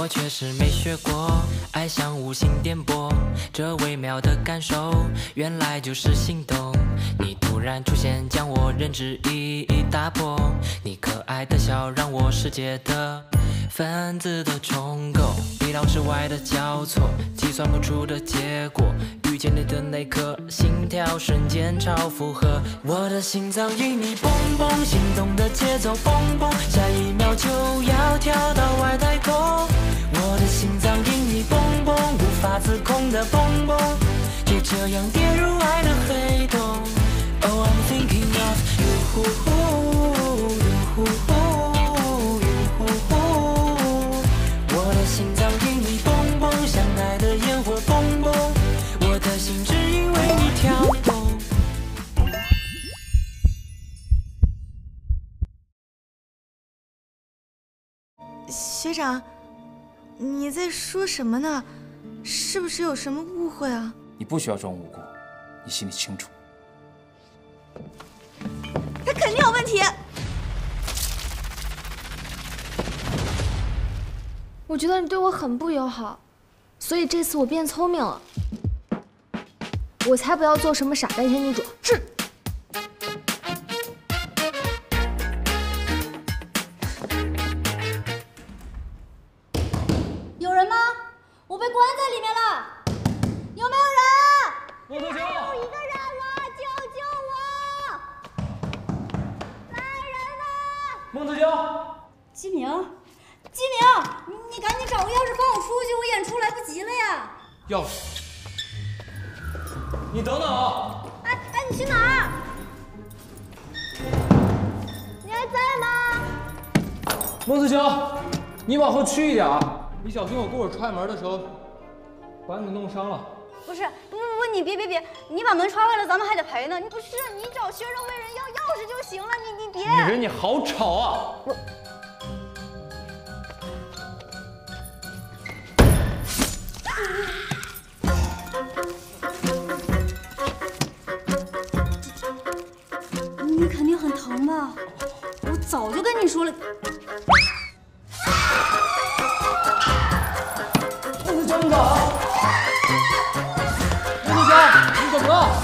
我却是没学过。爱像无心电波，这微妙的感受，原来就是心动。你突然出现，将我认知一一打破。你可爱的笑，让我世界的分子都重构，意料之外的交错，计算不出的结果。遇见你的那刻，心跳瞬间超负荷，我的心脏因你蹦蹦，心动的节奏蹦蹦，下一秒就要跳到外太空。我的心脏因你蹦蹦，无法自控的蹦蹦，就这样跌入爱的黑洞。Oh, I'm thinking of you.我的心脏因你蹦蹦，像爱的烟火蹦蹦，我的心只因为你跳动。 学长，你在说什么呢？是不是有什么误会啊？ 你不需要装无辜，你心里清楚。 他肯定有问题。 我觉得你对我很不友好，所以这次我变聪明了。我才不要做什么傻白甜女主。是。 有人吗？我被关在里面了，有没有人？ 孟子乔， 有一个人了，救救我！来人呐！ 孟子乔， 鸡鸣，鸡鸣，你赶紧找个钥匙放我出去，我演出来不及了呀！ 钥匙，你等等啊！ 哎，你去哪儿？你还在吗？ 孟子乔，你往后去一点，你小心我过会儿踹门的时候把你弄伤了。 不是，不，你别，你把门踹坏了，咱们还得赔呢。你不是，你找学生为人要钥匙就行了，你别。 女人，你好吵啊！ 你肯定很疼吧？我早就跟你说了。 孟子乔，你咋了？孟子乔，你怎么了？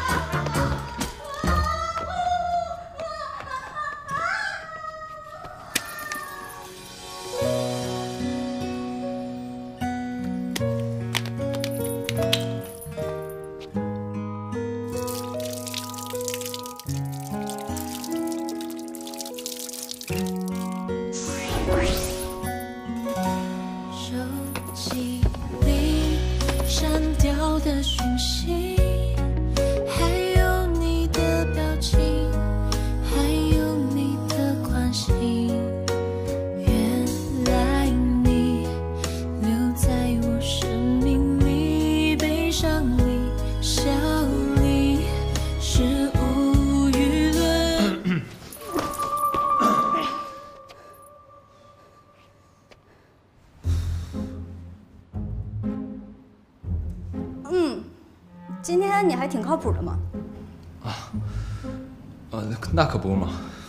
今天你还挺靠谱的嘛。 那可不嘛。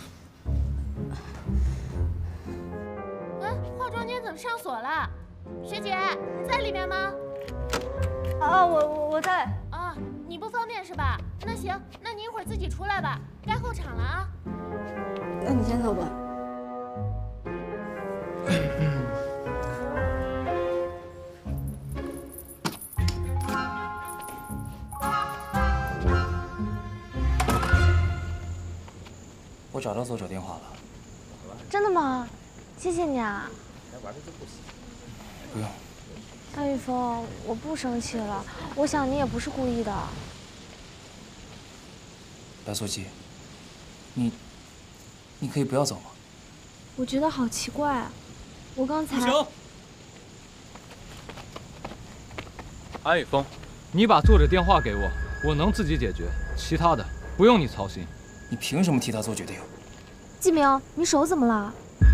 化妆间怎么上锁了？学姐在里面吗？ 啊，我在。 啊，你不方便是吧？那行，那你一会儿自己出来吧，该候场了啊。 那你先走吧。 我找到作者电话了。 真的吗？谢谢你啊。 不用。 夏雨峰，我不生气了。我想你也不是故意的。 白素姬，你可以不要走吗？ 我觉得好奇怪啊，我刚才…… 不行。安雨峰，你把作者电话给我，我能自己解决，其他的不用你操心。 你凭什么替他做决定？ 季明，你手怎么了？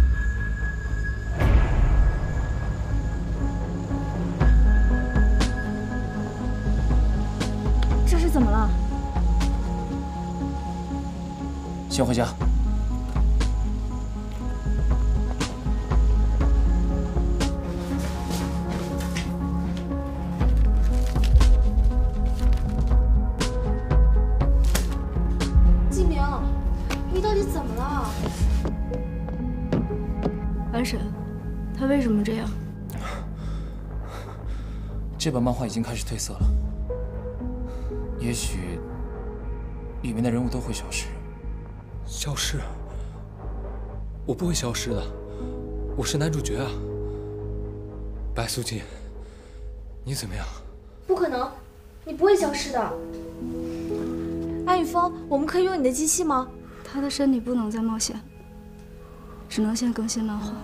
这是怎么了？ 先回家。 他为什么这样？ 这本漫画已经开始褪色了，也许里面的人物都会消失。 消失？我不会消失的，我是男主角啊。白素锦，你怎么样？ 不可能，你不会消失的。安雨峰，我们可以用你的机器吗？ 他的身体不能再冒险，只能先更新漫画。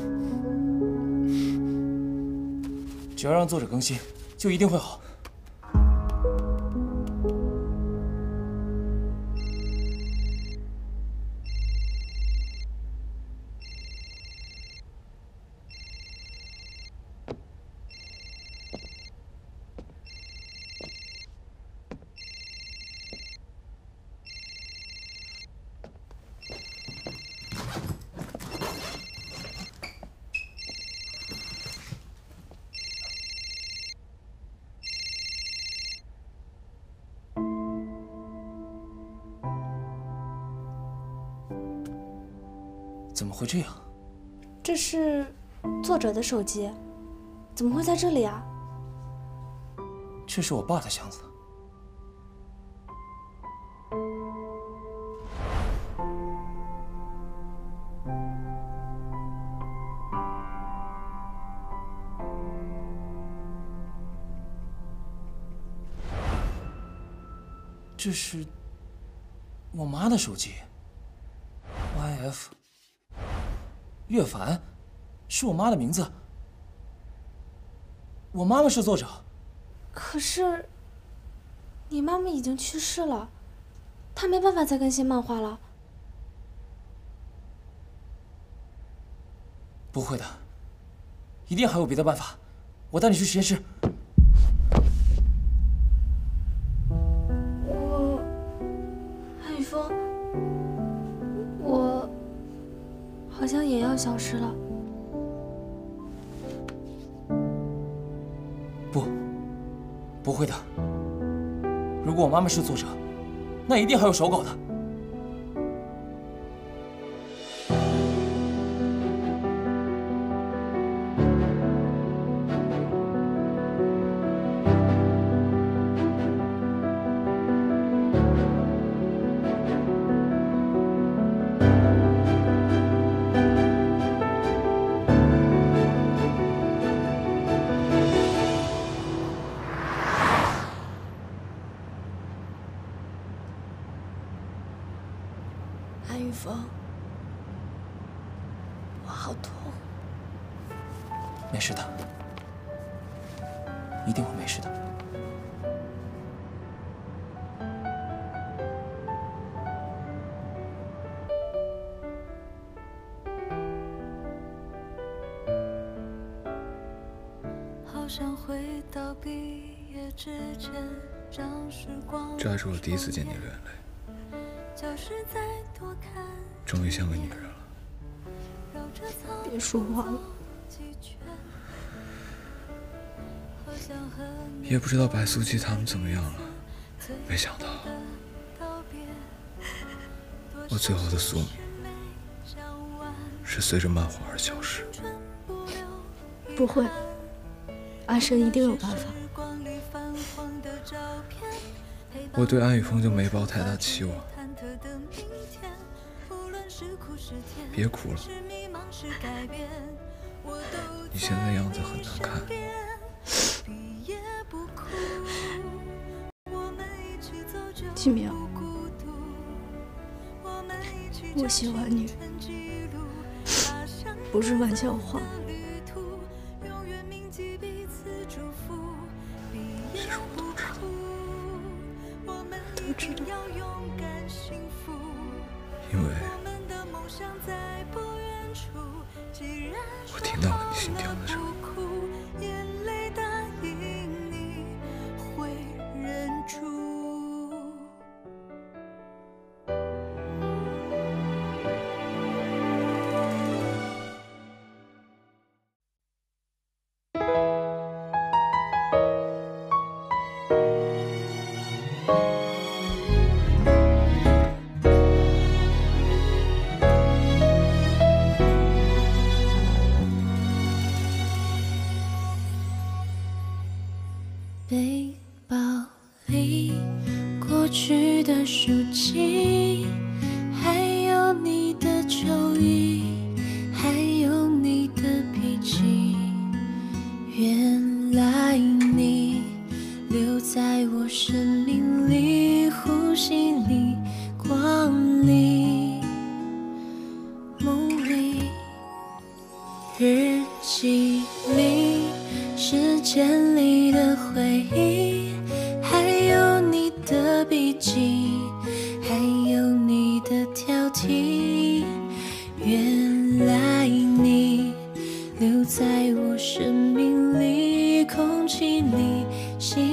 只要让作者更新，就一定会好。怎么会这样？ 这是作者的手机，怎么会在这里啊？ 这是我爸的箱子。这是我妈的手机 ，YF。岳凡，是我妈的名字。我妈妈是作者。 可是，你妈妈已经去世了，她没办法再更新漫画了。 不会的，一定还有别的办法。我带你去实验室。 安雨峰，我好像也要消失了。 不会的。如果我妈妈是作者，那一定还有手稿的。 安雨峰，我好痛。 没事的，一定会没事的。 这还是我第一次见你流眼泪，终于像个女人了。 别说话了。 也不知道白素姬他们怎么样了，没想到我最后的宿命是随着漫画而消失。 不会，阿深一定有办法。 我对安雨峰就没抱太大期望。别哭了，你现在的样子很难看。 季明，我喜欢你，不是玩笑话。 其实我都知道。 都知道。 因为我听到了你心跳的声音。 背包里过去的书籍，还有你的秋衣，还有你的脾气。原来你留在我生命里，呼吸里，光里，梦里，日记里，时间里的回忆，还有你的笔记，还有你的挑剔。原来你留在我生命里，空气里，心